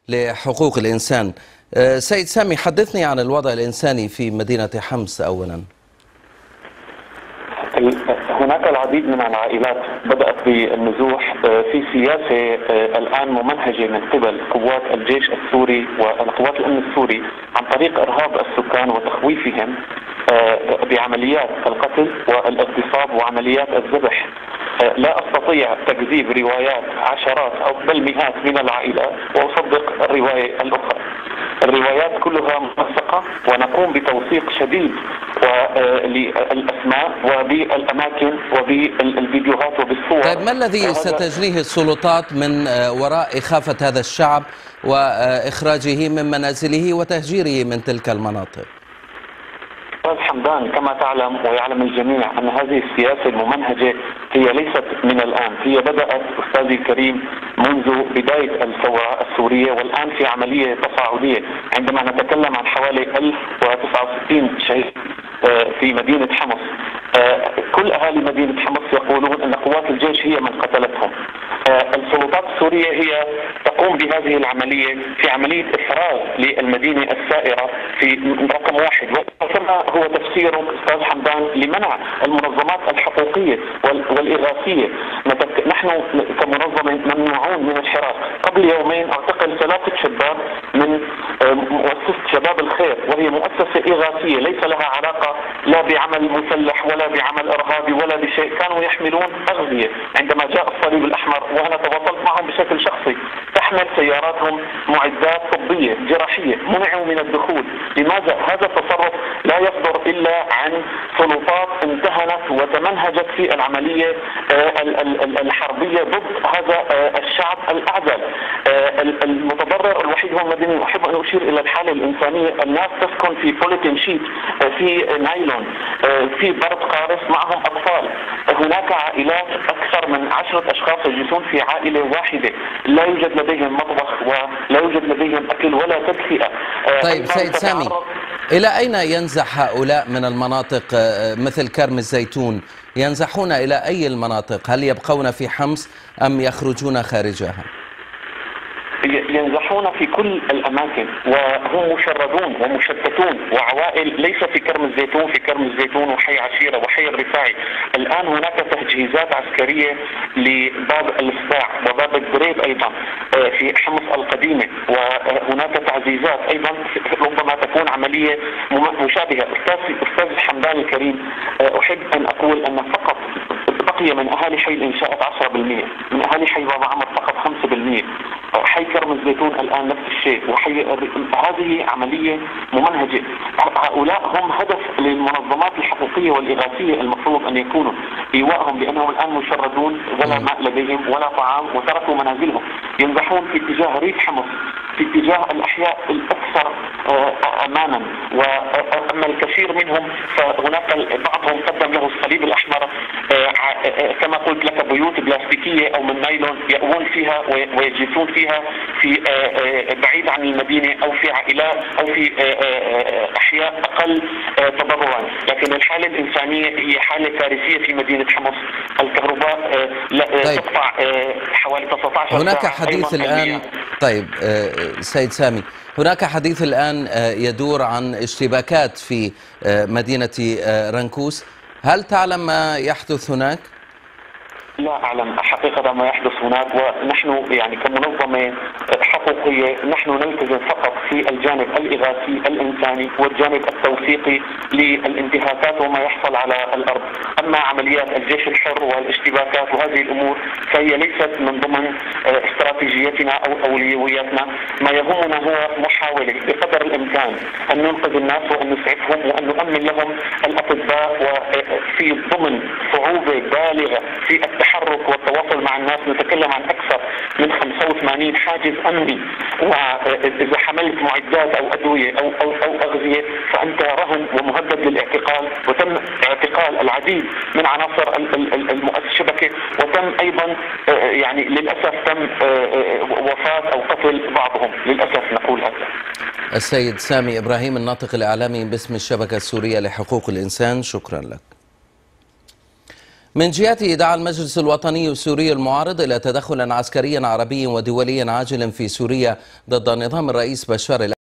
لحقوق الإنسان. سيد سامي، حدثني عن الوضع الإنساني في مدينة حمص أولا. هناك العديد من العائلات بدأت بالنزوح في سياسة الآن ممنهجة من قبل قوات الجيش السوري والقوات الأمن السوري عن طريق إرهاب السكان وتخويفهم بعمليات القتل والاغتصاب وعمليات الذبح. لا أستطيع تكذيب روايات عشرات أو بل مئات من العائلات وأصدق الرواية الأخرى. الروايات كلها موثقة ونقوم بتوثيق شديد للأسماء وبالأماكن وبالفيديوهات وبالصور. طيب، ما الذي ستجنيه السلطات من وراء إخافة هذا الشعب وإخراجه من منازله وتهجيره من تلك المناطق؟ أستاذ حمدان، كما تعلم ويعلم الجميع أن هذه السياسة الممنهجة هي ليست من الآن، هي بدأت أستاذي الكريم منذ بداية الثورة السورية، والآن في عملية تصاعدية. عندما نتكلم عن حوالي 1069 شهيد في مدينة حمص، كل أهالي مدينة حمص يقولون أن قوات الجيش هي من قتلتهم. السلطات السورية هي تقوم بهذه العملية في عملية إفراغ للمدينة السائرة في رقم واحد، وكما هو تفسيره أستاذ حمدان لمنع المنظمات الحقوقية والإغاثية. نحن كمنظمة ممنوعون من الحراك. قبل يومين اعتقل 3 شباب من مؤسسة شباب الخير، وهي مؤسسة إغاثية ليس لها علاقة لا بعمل مسلح ولا بعمل إرهابي ولا بشيء. كانوا يحملون أغذية. عندما جاء الصليب الأحمر وأنا تواصلت معهم بشكل شخصي، تحمل سياراتهم معدات طبية جراحية، منعوا من الدخول. لماذا؟ هذا التصرف لا يصدر إلا عن سلطات امتهنت وتمنهجت في العملية الحربية ضد هذا الشعب الأعزل. المتضرر الوحيد هو المدني. أحب أن أشير إلى الحالة الإنسانية. الناس تسكن في بوليتين شيت، في نايلون، في برد قارس، معهم أطفال. هناك عائلات أكثر من 10 أشخاص يجلسون في عائلة واحدة، لا يوجد لديهم مطبخ ولا يوجد لديهم أكل ولا تدفئة. طيب سيد سامي، إلى أين ينزح هؤلاء من المناطق مثل كرم الزيتون؟ ينزحون إلى أي المناطق؟ هل يبقون في حمص أم يخرجون خارجها؟ ينزحون في كل الأماكن وهم مشردون ومشتتون، وعوائل ليس في كرم الزيتون، في كرم الزيتون وحي عشيرة وحي الرفاعي. الآن هناك تجهيزات عسكرية لباب الإصباع وباب الدريب أيضا في حمص القديمة، وهناك تعزيزات أيضا ربما تكون عملية مشابهة. أستاذ الحمدان الكريم، أحب أن أقول أن فقط بقي من أهالي حي الإنشاءات 10%، من أهالي حي بابا عمر فقط 5%، حي كرم الزيتون الآن نفس الشيء، هذه عملية ممنهجة. هؤلاء هم هدف للمنظمات الحقوقية والإغاثية المفروض أن يكونوا إيواءهم، لأنهم الآن مشردون ولا ماء لديهم ولا طعام وتركوا منازلهم. ينزحون في اتجاه ريف حمص، في اتجاه الأحياء الأكثر أمانا، وأما الكثير منهم فهناك بعضهم قدم له الصليب الأحمر كما قلت لك بيوت بلاستيكية أو من نايلون يأوون فيها ويجلسون فيها في بعيد عن المدينة أو في عائلات أو في أحياء أقل تضررا. لكن الحالة الإنسانية هي حالة كارثية في مدينة حمص. الكهرباء تقطع حوالي 19 هناك حديث الآن. طيب سيد سامي، هناك حديث الآن يدور عن اشتباكات في مدينة رنكوس. هل تعلم ما يحدث هناك؟ لا أعلم حقيقة ما يحدث هناك، ونحن يعني كمنظمة حقوقية نحن نلتزم فقط في الجانب الإغاثي الإنساني والجانب التوثيقي للانتهاكات وما يحصل على الأرض. أما عمليات الجيش الحر والاشتباكات وهذه الأمور فهي ليست من ضمن استراتيجيتنا أو أولوياتنا. ما يهمنا هو محاولة بقدر الإمكان أن ننقذ الناس وأن نسعفهم وأن نؤمن لهم الأطباء، وفي ضمن صعوبة بالغة في التحرك والتواصل مع الناس. نتكلم عن أكثر من 85 حاجز أمني، وإذا حملت معدات أو أدوية أو أغذية فأنت رهن ومهدد للاعتقال. وتم اعتقال العديد من عناصر الشبكة، وتم أيضا يعني للأسف تم وفاة أو قتل بعضهم، للأسف نقول هذا. السيد سامي إبراهيم، الناطق الإعلامي باسم الشبكة السورية لحقوق الإنسان، شكرا لك. من جهته دعا المجلس الوطني السوري المعارض إلى تدخل عسكري عربي ودولي عاجل في سوريا ضد نظام الرئيس بشار